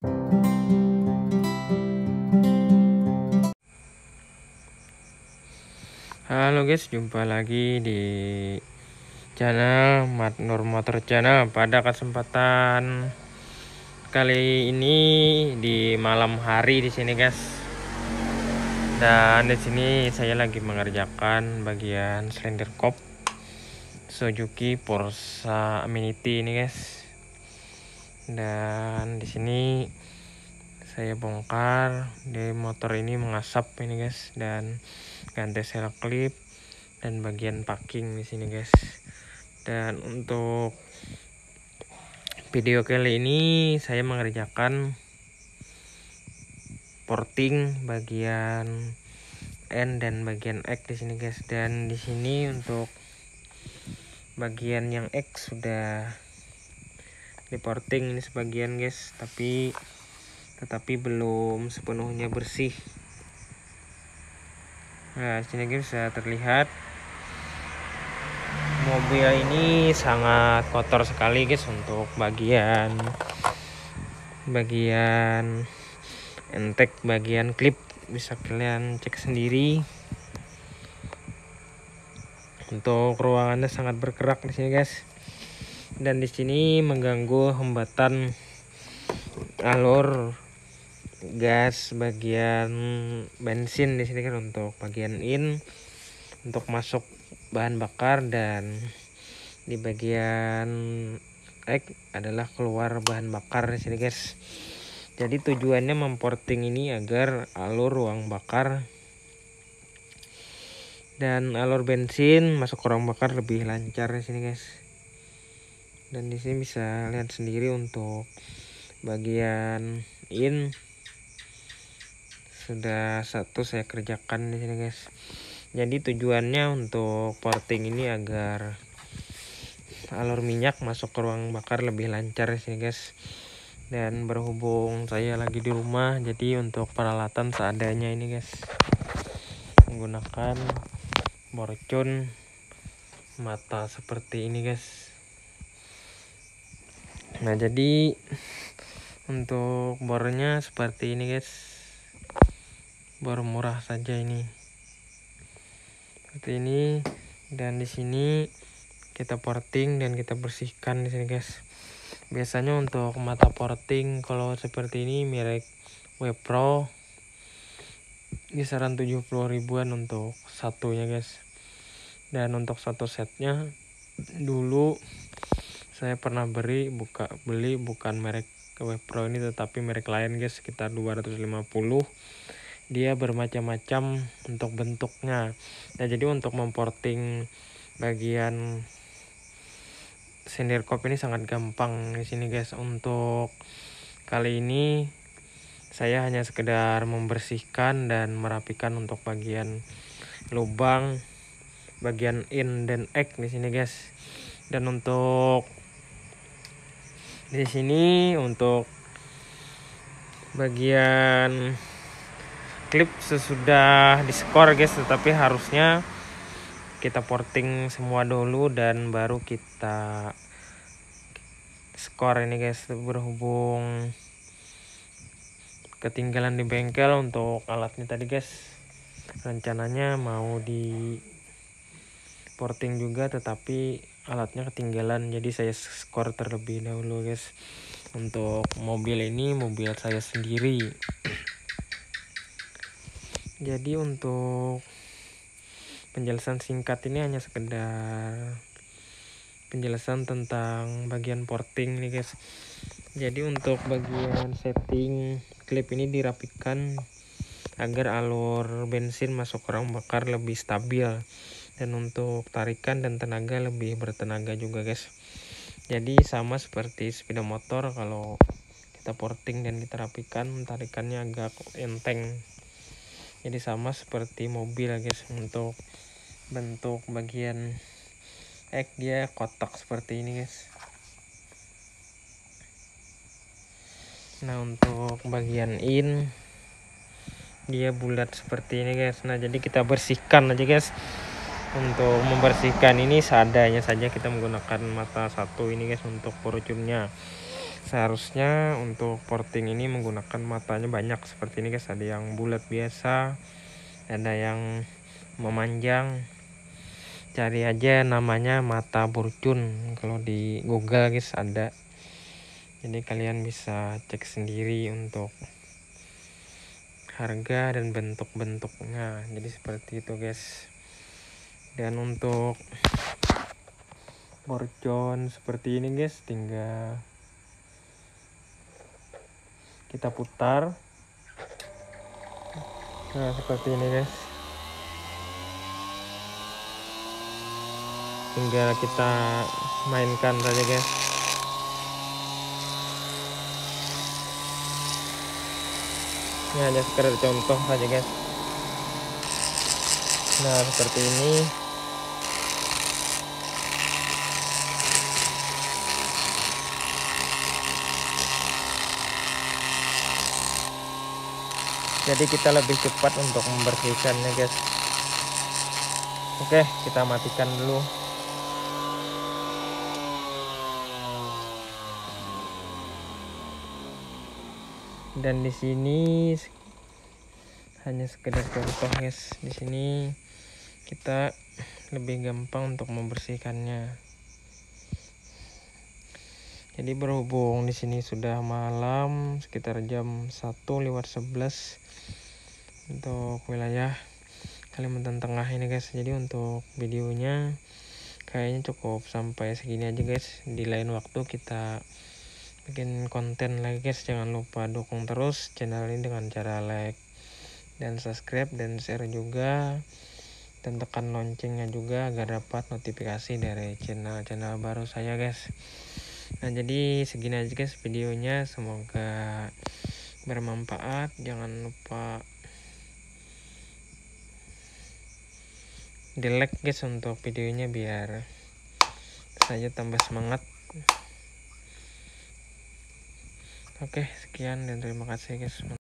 Halo guys, jumpa lagi di channel Nur Motor Channel. Pada kesempatan kali ini di malam hari di sini guys. Dan di sini saya lagi mengerjakan bagian silinder kop Suzuki Forza Amenity ini guys. Dan di sini saya bongkar di motor ini mengasap ini guys, dan ganti sel klip dan bagian packing di sini guys. Dan untuk video kali ini saya mengerjakan porting bagian N dan bagian X di sini guys. Dan di sini untuk bagian yang X sudah di porting ini sebagian guys, tetapi belum sepenuhnya bersih. Nah, sini guys bisa terlihat mobil ini sangat kotor sekali guys. Untuk bagian entek, bagian klip bisa kalian cek sendiri. Untuk ruangannya sangat berkerak di sini guys. Dan di sini mengganggu hambatan alur gas bagian bensin di sini kan, untuk bagian in untuk masuk bahan bakar, dan di bagian X adalah keluar bahan bakar di sini guys. Jadi tujuannya memporting ini agar alur ruang bakar dan alur bensin masuk ke ruang bakar lebih lancar di sini guys. Dan di sini bisa lihat sendiri untuk bagian in sudah satu saya kerjakan di sini guys. Jadi tujuannya untuk porting ini agar alur minyak masuk ke ruang bakar lebih lancar di sini guys. Dan berhubung saya lagi di rumah, jadi untuk peralatan seadanya ini guys, menggunakan morcon mata seperti ini guys. Nah, jadi untuk bornya seperti ini guys, bor murah saja ini seperti ini. Dan di sini kita porting dan kita bersihkan di sini guys. Biasanya untuk mata porting kalau seperti ini merek Wepro kisaran 70 ribuan untuk satunya guys. Dan untuk satu setnya dulu saya pernah beli bukan merek Wepro ini, tetapi merek lain guys, sekitar 250. Dia bermacam-macam untuk bentuknya. Nah, jadi untuk memporting bagian silinder kop ini sangat gampang di sini guys. Untuk kali ini saya hanya sekedar membersihkan dan merapikan untuk bagian lubang, bagian in dan X di sini guys. Dan untuk di sini untuk bagian klip sesudah diskor guys, tetapi harusnya kita porting semua dulu dan baru kita skor ini guys. Berhubung ketinggalan di bengkel untuk alatnya tadi guys, rencananya mau di porting juga tetapi alatnya ketinggalan, jadi saya skor terlebih dahulu guys. Untuk mobil ini mobil saya sendiri. Jadi untuk penjelasan singkat ini hanya sekedar penjelasan tentang bagian porting nih guys. Jadi untuk bagian setting klip ini dirapikan agar alur bensin masuk ke ruang bakar lebih stabil, dan untuk tarikan dan tenaga lebih bertenaga juga guys. Jadi sama seperti sepeda motor, kalau kita porting dan kita rapikan, tarikannya agak enteng. Jadi sama seperti mobil guys. Untuk bentuk bagian X dia kotak seperti ini guys. Nah, untuk bagian in dia bulat seperti ini guys. Nah, jadi kita bersihkan aja guys. Untuk membersihkan ini seadanya saja, kita menggunakan mata satu ini guys untuk perucurnya. seharusnya untuk porting ini menggunakan matanya banyak seperti ini guys. Ada yang bulat biasa, ada yang memanjang. Cari aja namanya mata burcun kalau di Google guys, ada. Jadi kalian bisa cek sendiri untuk harga dan bentuk-bentuknya. Jadi seperti itu guys. Dan untuk borcon seperti ini guys, tinggal kita putar. Nah seperti ini guys, tinggal kita mainkan saja guys. Ini hanya sekedar contoh saja guys. Nah seperti ini. Jadi kita lebih cepat untuk membersihkannya guys. Oke, kita matikan dulu. Dan di sini hanya sekedar contoh guys. Di sini kita lebih gampang untuk membersihkannya. Jadi berhubung di sini sudah malam sekitar jam 1:11 untuk wilayah Kalimantan Tengah ini guys. Jadi untuk videonya kayaknya cukup sampai segini aja guys. Di lain waktu kita bikin konten lagi guys. Jangan lupa dukung terus channel ini dengan cara like dan subscribe dan share juga, dan tekan loncengnya juga agar dapat notifikasi dari channel-channel baru saya guys. Nah jadi segini aja guys videonya, semoga bermanfaat. Jangan lupa di like guys untuk videonya biar saya tambah semangat. Oke sekian dan terima kasih guys.